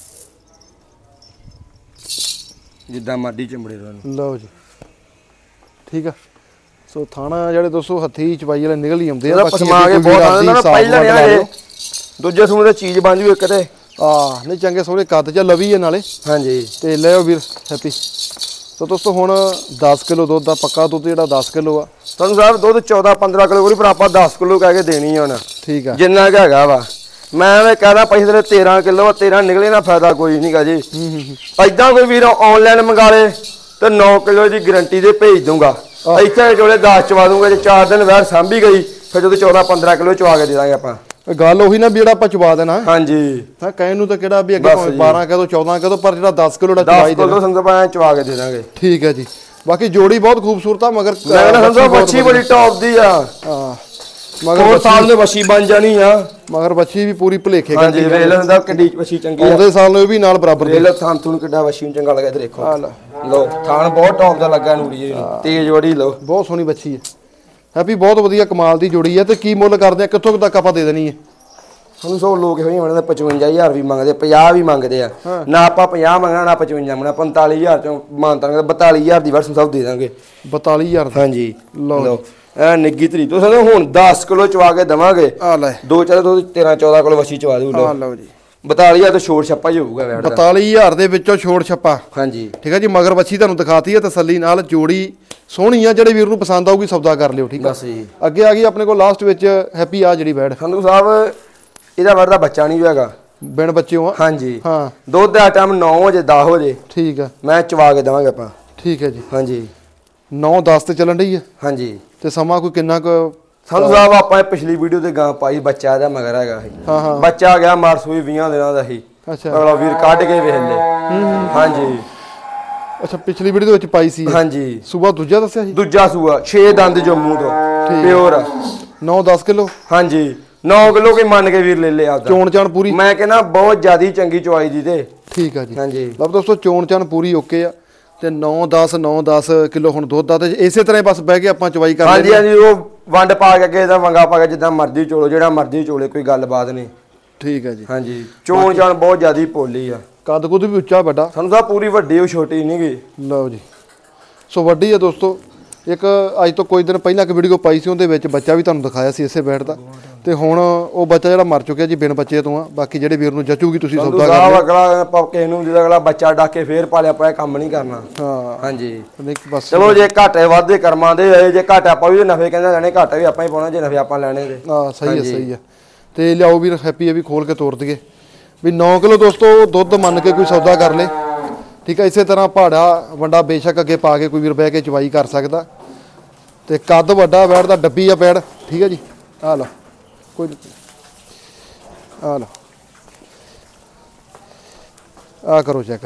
ਜਿੱਦਾਂ ਮਰਜ਼ੀ ਚੰਬੜੇ ਲਓ। ਲਓ ਜੀ ਠੀਕ ਆ। ਸੋ ਥਾਣਾ ਜਿਹੜੇ ਦੋਸਤੋ ਹੱਥੀ ਚਵਾਈ ਵਾਲੇ ਨਿਕਲ ਹੀ ਆਉਂਦੇ ਆ। ਪਸਮਾ ਕੇ ਬਹੁਤ ਆਉਂਦਾ ਪਹਿਲਾਂ ਯਾਰ ਦੂਜੇ ਸੂਏ ਦੇ ਚੀਜ਼ ਬਣ ਜੂ ਇੱਕ ਤੇ। ਨਹੀਂ ਚੰਗੇ ਸੋਹਣੇ ਕੱਦ ਚ ਲਵੀ ਹੈ ਨਾਲੇ। ਹਾਂਜੀ ਤੇ ਲੈ ਆਓ ਵੀਰ ਹੈਪੀ। ਸੋ ਦੋਸਤੋ ਹੁਣ 10 ਕਿਲੋ ਦੁੱਧ ਦਾ ਪੱਕਾ ਦੁੱਧ ਜਿਹੜਾ 10 ਕਿਲੋ ਆ। ਤੁਹਾਨੂੰ ਸਾਹਿਬ ਦੁੱਧ 14-15 ਕਿਲੋ ਕੋਈ, ਪਰ ਆਪਾਂ 10 ਕਿਲੋ ਕਹਿ ਕੇ ਦੇਣੀ ਆ ਹੁਣ। ਠੀਕ ਆ। ਜਿੰਨਾ ਕੁ ਹੈਗਾ ਵਾ ਮੈਂ ਐਵੇਂ ਕਹਦਾ ਪੈਸੇ ਤੇਰੇ 13 ਕਿਲੋ 13 ਨਿਕਲੇ ਨਾ ਫਾਇਦਾ ਕੋਈ ਨਹੀਂਗਾ ਜੀ ਐਦਾਂ ਕੋਈ ਵੀਰ ਆਨਲਾਈਨ ਮੰਗਾ ਲੇ ਤੇ 9 ਕਿਲੋ ਦੀ ਗਾਰੰਟੀ ਦੇ ਭੇਜ ਦੂੰਗਾ ਇੱਥੇ ਜੋਲੇ 10 ਚਵਾ ਦੂੰਗਾ ਜੇ 4 ਦਿਨ ਵੈਰ ਸਾਂਭੀ ਗਈ ਫਿਰ ਜਦੋਂ 14 15 ਕਿਲੋ ਚਵਾ ਕੇ ਦੇ ਦਾਂਗੇ ਆਪਾਂ ਗੱਲ ਉਹੀ ਨਾ ਵੀ ਜਿਹੜਾ ਆਪਾਂ ਚਵਾ ਦੇਣਾ ਹਾਂਜੀ ਹਾਂ ਕਹਿਣ ਨੂੰ ਤਾਂ ਕਿਹੜਾ ਵੀ ਅੱਗੇ 12 ਕਦੋਂ 14 ਕਦੋਂ ਪਰ ਜਿਹੜਾ 10 ਕਿਲੋ ਦਾ ਚਵਾਈ ਦੇ 10 ਕਿਲੋ ਸੰਦ ਪਾ ਚਵਾ ਕੇ ਦੇ ਦਾਂਗੇ ਠੀਕ ਹੈ ਜੀ ਬਾਕੀ ਜੋੜੀ ਬਹੁਤ ਖੂਬਸੂਰਤ ਆ ਮਗਰ ਸੰਦੋ ਬੱਚੀ ਬੜੀ ਟੌਪ ਦੀ ਆ ਹਾਂ ਮਗਰ ਸਾਲ ਦੇ ਬੱਚੀ ਬਣ ਜਾਣੀ ਆ ਮਗਰ ਬੱਚੀ ਵੀ ਪੂਰੀ ਭਲੇਖੇ ਹਾਂਜੀ ਵੇਖ ਲਓ ਕਿੱਡੀ ਬੱਚੀ ਚੰਗੀ ਆ ਉਹਦੇ ਸਾਲ ਨੂੰ ਵੀ ਨਾਲ ਬਰਾਬਰ ਵੇਖ ਲਓ ਥਾਂ ਤੁਹਾਨੂੰ ਕਿੱਡਾ ਬੱਚੀ ਨੂੰ ਚੰਗਾ ਲੱਗਾ ਤੇ ਦੇਖੋ ਲਓ ਥਾਣ ਬਹੁਤ ਟੌਪ ਦਾ ਲੱਗਾ ਨੂਰੀ ਤੇਜ਼ ਬੜੀ ਲਓ ਬਹੁਤ ਸੋਹਣੀ ਬੱਚੀ ਹੈ ਹੈਪੀ ਬਹੁਤ ਵਧੀਆ ਕਮਾਲ ਦੀ ਜੋੜੀ ਹੈ ਤੇ ਕੀ ਮੁੱਲ ਕਰਦੇ ਆ ਕਿੱਥੋਂ ਤੱਕ ਆਪਾਂ ਦੇ ਦੇਣੀ ਹੈ ਹੁਣ ਸੋ ਲੋਕ ਇਹੋ ਜਿਹੇ ਮੰਗਦੇ 55000 ਵੀ ਮੰਗਦੇ 50 ਵੀ ਮੰਗਦੇ ਆ ਨਾ ਆਪਾਂ 50 ਮੰਗਣਾ ਨਾ 55 ਮੰਗਣਾ 45000 ਚੋਂ ਮਾਨਤਾ 42000 ਦੀ ਵਰਸ ਸਭ ਦੇ ਦਾਂਗੇ 42000 ਹਾਂਜੀ ਲਓ ਐ ਨਿੱਗੀ ਤਰੀ ਤੁਸੀਂ ਹੁਣ 10 ਕਿਲੋ ਚਵਾ ਕੇ ਦਵਾਂਗੇ ਆ ਲੈ 2-4 13 14 ਕਿਲੋ ਵਸੀ ਚਵਾ ਦੂ ਲਓ ਜੀ 42000 ਤੋਂ ਛੋੜ ਛੱਪਾ ਹੀ ਹੋਊਗਾ ਵੈਟ ਦਾ 42000 ਦੇ ਵਿੱਚੋਂ ਛੋੜ ਛੱਪਾ ਹਾਂਜੀ ਠੀਕ ਹੈ ਜੀ ਮਗਰ ਬੱਚੀ ਤੁਹਾਨੂੰ ਦਿਖਾਤੀ ਹੈ ਤਸੱਲੀ ਨਾਲ ਜੋੜੀ ਸੋਹਣੀ ਆ ਜਿਹੜੇ ਵੀਰ ਨੂੰ ਪਸੰਦ ਆਊਗੀ ਸੌਦਾ ਕਰ ਲਿਓ ਠੀਕ ਆ ਬਸ ਜੀ ਅੱਗੇ ਆ ਗਈ ਆਪਣੇ ਕੋਲ ਲਾਸਟ ਵਿੱਚ ਹੈਪੀ ਆ ਜਿਹੜੀ ਬੈਡ ਸੰਧੂ ਸਾਹਿਬ ਇਹਦਾ ਵੜ ਦਾ ਬੱਚਾ ਨਹੀਂ ਹੈਗਾ ਬਿਨ ਬੱਚਿਓ ਆ ਹਾਂਜੀ ਹਾਂ ਦੁੱਧ ਦਾ ਟਾਈਮ 9 ਵਜੇ 10 ਵਜੇ ਠੀਕ ਆ ਮੈਂ ਚਵਾ ਕੇ ਦਵਾਂਗੇ ਆਪਾਂ ਠੀਕ ਹੈ ਜੀ ਹਾਂਜੀ 9-10 ਤੇ ਚੱਲਣ ਢਈ ਆ ਹਾਂਜੀ ਤੇ ਸਮਾਂ ਕੋਈ ਕਿੰਨਾ ਕੁ ਸੰਧੂ ਸਾਹਿਬ ਆਪਾਂ ਪਿਛਲੀ ਵੀਡੀਓ ਤੇ ਗਾਂ ਪਾਈ ਬੱਚਾ ਇਹਦਾ ਮਗਰ ਹੈਗਾ ਇਹ ਹਾਂ ਬੱਚਾ ਗਿਆ ਮਾਰਸੂਈ 20 ਦਿਨਾਂ ਦਾ ਹੀ ਅੱਛਾ ਅਗਲਾ ਵੀਰ ਕੱਢ ਕੇ ਵੇਖ ਲੈ ਹਾਂਜੀ ਅੱਛਾ ਪਿਛਲੀ ਵੀਡੀਓ ਦੇ ਵਿੱਚ ਪਾਈ ਸੀ ਹਾਂਜੀ ਸੂਬਾ ਦੂਜਾ ਦੱਸਿਆ ਸੀ ਦੂਜਾ ਸੂਆ 6 ਦੰਦ ਜੰਮੂ ਤੋਂ ਪਿਓਰ 9-10 ਕਿਲੋ ਹਾਂਜੀ 9 ਕਿਲੋ ਕੇ ਮੰਨ ਕੇ ਵੀਰ ਲੈ ਲਿਆ ਆਪਦਾ ਚੋਣ ਚਾਣ ਪੂਰੀ ਮੈਂ ਕਹਿੰਦਾ ਬਹੁਤ ਜ਼ਿਆਦੀ ਚੰਗੀ ਚਵਾਈ ਦੀ ਤੇ ਠੀਕ ਆ ਜੀ ਹਾਂਜੀ ਲਓ ਦੋਸਤੋ ਚੋਣ ਚਾਣ ਪੂਰੀ ਓਕੇ ਆ ਤੇ 9-10 ਕਿਲੋ ਹੁਣ ਦੁੱਧ ਦਾ ਤੇ ਇਸੇ ਤਰ੍ਹਾਂ ਬਸ ਬਹਿ ਕੇ ਆਪਾਂ ਚਵਾਈ ਕਰ ਹਾਂਜੀ ਹਾਂਜੀ ਉਹ ਵੰਡ ਪਾ ਕੇ ਅੱਗੇ ਦਾ ਵੰਗਾ ਪਾ ਕੇ ਜਿੱਦਾਂ ਮਰਜ਼ੀ ਚੋਲੋ ਜਿਹੜਾ ਮਰਜ਼ੀ ਚੋਲੇ ਕੋਈ ਗੱਲਬਾਤ ਨਹੀਂ ਠੀਕ ਹੈ ਜੀ ਹਾਂਜੀ ਚੋਣ ਚਾਣ ਬਹੁਤ ਜ਼ਿਆਦੀ ਪੋਲੀ ਆ ਕੱਦ ਕੁੱਦ ਵੀ ਉੱਚਾ ਵੱਡਾ ਸਾਨੂੰ ਤਾਂ ਪੂਰੀ ਵੱਡੀ ਉਹ ਛੋਟੀ ਨਹੀਂ ਗਈ ਲਓ ਜੀ ਸੋ ਵੱਡੀ ਆ ਦੋਸਤੋ ਇੱਕ ਅੱਜ ਤੋਂ ਕੁਝ ਦਿਨ ਪਹਿਲਾਂ ਇੱਕ ਵੀਡੀਓ ਪਾਈ ਸੀ ਉਹਦੇ ਵਿੱਚ ਬੱਚਾ ਵੀ ਤੁਹਾਨੂੰ ਦਿਖਾਇਆ ਸੀ ਇਸੇ ਬੈਠ ਦਾ ਤੇ ਹੁਣ ਉਹ ਬੱਚਾ ਜਿਹੜਾ ਮਰ ਚੁੱਕਿਆ ਜੀ ਬਿਨ ਬੱਚੇ ਤੋਂ ਆ ਬਾਕੀ ਜਿਹੜੇ ਵੀਰ ਨੂੰ ਜਚੂਗੀ ਤੁਸੀਂ ਸੌਦਾ ਕਰ ਲਿਓ ਅਗਲਾ ਕਿਸੇ ਨੂੰ ਜਿਹਦਾ ਅਗਲਾ ਬੱਚਾ ਡਾਕੇ ਫੇਰ ਪਾਲਿਆ ਪਾਇਆ ਕੰਮ ਨਹੀਂ ਕਰਨਾ ਹਾਂ ਹਾਂਜੀ ਬਸ ਚਲੋ ਜੇ ਘਾਟੇ ਵਾਧੇ ਕਰਮਾਂ ਦੇ ਜੇ ਘਾਟਾ ਆਪਾਂ ਵੀ ਨਫੇ ਕਹਿੰਦੇ ਲੈਣੇ ਘਾਟਾ ਵੀ ਆਪਾਂ ਹੀ ਪਾਉਣਾ ਜੇ ਨਫੇ ਆਪਾਂ ਲੈਣੇ ਤੇ ਹਾਂ ਸਹੀ ਹੈ ਤੇ ਲਿਆਓ ਵੀਰ ਹੈਪੀ ਇਹ ਵੀ ਖੋਲ ਕੇ ਤੋੜ ਦਈਏ ਵੀ 9 ਕਿਲੋ ਦੋਸਤੋ ਦੁੱਧ ਮੰਨ ਕੇ ਕੋਈ ਸੌਦਾ ਕਰ ਲੇ ਠੀਕ ਹੈ ਇਸੇ ਤਰ੍ਹਾਂ ਪਹਾੜਾ ਵੰਡਾ ਬੇਸ਼ੱਕ ਅੱਗੇ ਪਾ ਕੇ ਕੋਈ ਵੀਰ ਬਹਿ ਕੇ ਚਵਾਈ ਕਰ ਸਕਦਾ ਤੇ ਕੱਦ ਵੱਡਾ ਬੈੜ ਦਾ ਡੱਬੀ ਆ ਪੈੜ ਠੀਕ ਹੈ ਜੀ ਆ ਲਓ ਕੋਈ ਆ ਲਓ ਆ ਕਰੋ ਚੈੱਕ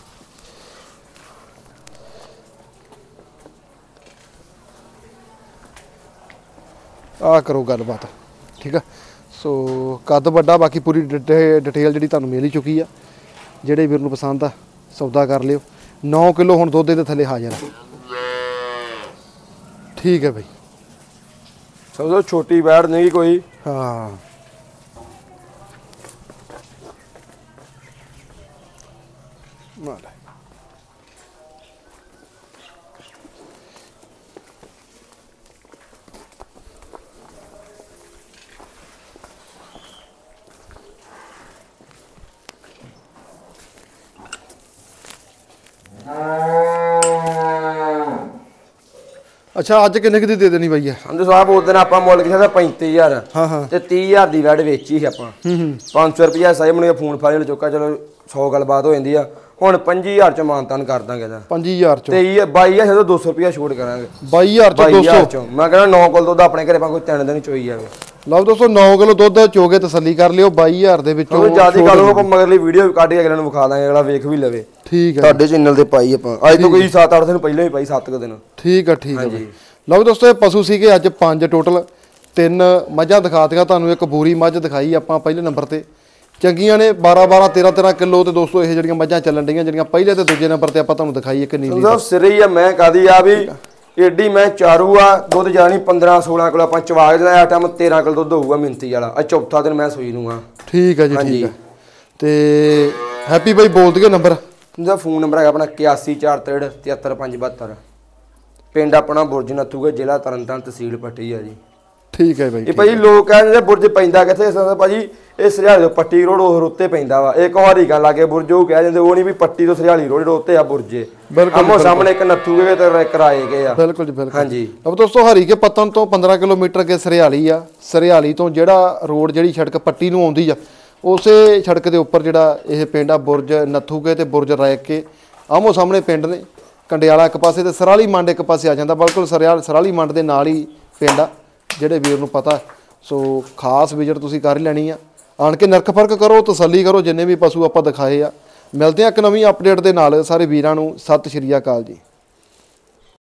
ਆ ਕਰੋ ਗੱਲਬਾਤ ਠੀਕ ਆ ਸੋ ਕੱਦ ਵੱਡਾ ਬਾਕੀ ਪੂਰੀ ਡਿਟੇਲ ਜਿਹੜੀ ਤੁਹਾਨੂੰ ਮਿਲ ਹੀ ਚੁੱਕੀ ਆ ਜਿਹੜੇ ਵੀਰ ਨੂੰ ਪਸੰਦ ਆ ਸੌਦਾ ਕਰ ਲਿਓ 9 ਕਿਲੋ ਹੁਣ ਦੁੱਧ ਦੇ ਥੱਲੇ ਹਾਜ਼ਰ ਆ ਠੀਕ ਹੈ ਭਾਈ ਸਭ ਤੋਂ ਛੋਟੀ ਬੈੜ ਨਹੀਂ ਕੋਈ ਹਾਂ ਅੱਛਾ ਅੱਜ ਕਿੰਨੇ ਦੀ ਦੇ ਦੇਣੀ ਬਾਈ ਸੰਧੂ ਸਾਹਿਬ ਉਸ ਦਿਨ ਆਪਾਂ ਮੁੱਲ ਕਿਹਾ ਤਾਂ 35000 ਹਾਂ ਤੇ 30000 ਦੀ ਵੈਡ ਵੇਚੀ ਸੀ ਆਪਾਂ 500 ਰੁਪਇਆ ਸਾਈ ਮੈਨੂੰ ਫੋਨ ਫਾਇਲ ਚੁੱਕਾ ਚਲੋ 100 ਗੱਲਬਾਤ ਹੋ ਜਾਂਦੀ ਆ ਹੁਣ 5000 ਚ ਮਾਨਤਾਨ ਕਰ ਦਾਂਗੇ ਇਹਦਾ 5000 ਚ ਤੇ 22000 ਤੋਂ 200 ਰੁਪਇਆ ਛੋੜ ਕਰਾਂਗੇ 22000 ਚ 200 ਚੋਂ ਮੈਂ ਕਹਿੰਦਾ 9 ਕਿਲੋ ਦੁੱਧ ਆਪਣੇ ਘਰੇ ਪਾ ਕੋਈ 3 ਦਿਨ ਚੋਈ ਜਾਵੇ ਲਓ ਦੋਸਤੋ 9 ਕਿਲੋ ਦੁੱਧ ਚੋਗੇ ਤਸੱਲੀ ਕਰ ਲਿਓ 22000 ਦੇ ਵਿੱਚੋਂ ਉਹ ਜਿਆਦਾ ਗੱਲ ਉਹ ਆਪਾਂ ਮਗਰਲੀ ਵੀਡੀਓ ਵੀ ਕੱਢ ਕੇ ਅਗਲੇ ਨੂੰ ਵਿਖਾ ਦਾਂਗੇ ਅਗਲਾ ਵੇਖ ਵੀ ਲਵੇ ਠੀਕ ਹੈ ਤੁਹਾਡੇ ਚੈਨਲ ਤੇ ਪਾਈ ਆਪਾਂ ਅੱਜ ਤੋਂ ਕੋਈ 7-8 ਦਿਨ ਪਹਿਲਾਂ ਹੀ ਪਾਈ 7 ਦਿਨ ਠੀਕ ਹੈ ਲਓ ਦੋਸਤੋ ਇਹ ਪਸ਼ੂ ਸੀਗੇ ਅੱਜ 5 ਟੋਟਲ 3 ਮੱਝਾਂ ਦਿਖਾਤੀਆਂ ਤੁਹਾਨੂੰ ਇੱਕ ਬੂਰੀ ਮੱਝ ਦਿਖਾਈ ਆਪਾਂ ਪਹਿਲੇ ਨੰਬਰ ਤੇ ਚੰਗੀਆਂ ਨੇ 12 13 ਕਿਲੋ ਤੇ ਦੋਸਤੋ ਇਹ ਜਿਹੜੀਆਂ ਮੱਝਾਂ ਚੱਲਣ ਡੀਆਂ ਜਿਹੜੀਆਂ ਪਹਿਲੇ ਤੇ ਦੂਜੇ ਨੰਬਰ ਤੇ ਆਪਾਂ ਤੁਹਾਨੂੰ ਦਿਖਾਈ ਇੱਕ ਨੀਲੀ ਸਭ ਸਿਰੇ ਹੀ ਆ ਮੈਂ ਕਾਦੀ ਆ ਵੀ ਏਡੀ ਮੈਂ ਚਾਰੂ ਆ ਦੁੱਧ ਜਾਣੀ 15-16 ਕਿਲੋ ਆਪਾਂ ਚਵਾ ਕੇ ਦੇਣਾ ਟਾਈਮ 13 ਕਿਲੋ ਦੁੱਧ ਹੋਊਗਾ ਮਿੰਤੀ ਵਾਲਾ ਆ ਚੌਥਾ ਦਿਨ ਮੈਂ ਸੂਈ ਨੂੰ ਆ ਠੀਕ ਹੈ ਜੀ ਠੀਕ ਹੈ ਤੇ ਹੈਪੀ ਬਾਈ ਬੋਲ ਦਿਓ ਨੰਬਰ ਇਹਦਾ ਫੋਨ ਨੰਬਰ ਹੈਗਾ ਆਪਣਾ 8143 73572 ਪਿੰਡ ਆਪਣਾ ਬੁਰਜ ਨੱਥੂਗਾ ਜ਼ਿਲ੍ਹਾ ਤਰਨਤਾਰਨ ਤਹਿਸੀਲ ਪੱਟੀ ਆ ਜੀ ਠੀਕ ਹੈ ਬਾਈ ਇਹ ਭਾਜੀ ਲੋਕ ਕਹਿੰਦੇ ਬੁਰਜ ਪੈਂਦਾ ਕਿੱਥੇ ਭਾਜੀ ਇਹ ਸਰਿਆਲੀ ਤੋਂ ਪੱਟੀ ਰੋਡ ਉਹ ਉੱਤੇ ਪੈਂਦਾ ਵਾ ਇੱਕ ਹਰੀ ਗੱਲ ਲਾਗੇ ਬੁਰਜ ਉਹ ਕਹਿ ਜਾਂਦੇ ਉਹ ਨਹੀਂ ਵੀ ਪੱਟੀ ਤੋਂ ਸਰਿਆਲੀ ਰੋਡ ਉੱਤੇ ਆ ਬੁਰਜੇ ਆਮੋ ਸਾਹਮਣੇ ਇੱਕ ਨੱਥੂ ਕੇ ਤੇ ਕਿਰਾਏ ਗਏ ਆ ਬਿਲਕੁਲ ਜੀ ਬਿਲਕੁਲ ਹਾਂਜੀ ਅਬ ਦੋਸਤੋ ਹਰੀ ਕੇ ਪੱਤਨ ਤੋਂ 15 ਕਿਲੋਮੀਟਰ ਅੱਗੇ ਸਰਿਆਲੀ ਆ ਸਰਿਆਲੀ ਤੋਂ ਜਿਹੜਾ ਰੋਡ ਜਿਹੜੀ ਸੜਕ ਪੱਟੀ ਨੂੰ ਆਉਂਦੀ ਆ ਉਸੇ ਸੜਕ ਦੇ ਉੱਪਰ ਜਿਹੜਾ ਇਹ ਪਿੰਡ ਆ ਬੁਰਜ ਨੱਥੂਕੇ ਤੇ ਬੁਰਜ ਰਾਇਕੇ ਆਮੋ ਸਾਹਮਣੇ ਪਿੰਡ ਨੇ ਕੰਡਿਆਲਾ ਇੱਕ ਪਾਸੇ ਤੇ ਸਰਾਲੀ ਮੰਡ ਇੱਕ ਪਾਸੇ ਆ ਜਾਂਦਾ ਬਿਲਕੁਲ ਸਰਾਲੀ ਮੰਡ ਦੇ ਨਾਲ ਹੀ ਪਿੰਡ ਆ ਜਿਹੜੇ ਵੀਰ ਨੂੰ ਪਤਾ ਸੋ ਖਾਸ ਵਿਜ਼ਿਟ ਤੁਸੀਂ ਕਰ ਲੈਣੀ ਆ ਆਣ ਕੇ ਨਰਕ ਫਰਕ ਕਰੋ ਤਸੱਲੀ ਕਰੋ ਜਿੰਨੇ ਵੀ ਪਸ਼ੂ ਆਪਾਂ ਦਿਖਾਏ ਆ ਮਿਲਦੇ ਆ ਇੱਕ ਨਵੀਂ ਅਪਡੇਟ ਦੇ ਨਾਲ ਸਾਰੇ ਵੀਰਾਂ ਨੂੰ ਸਤਿ ਸ਼੍ਰੀ ਅਕਾਲ ਜੀ।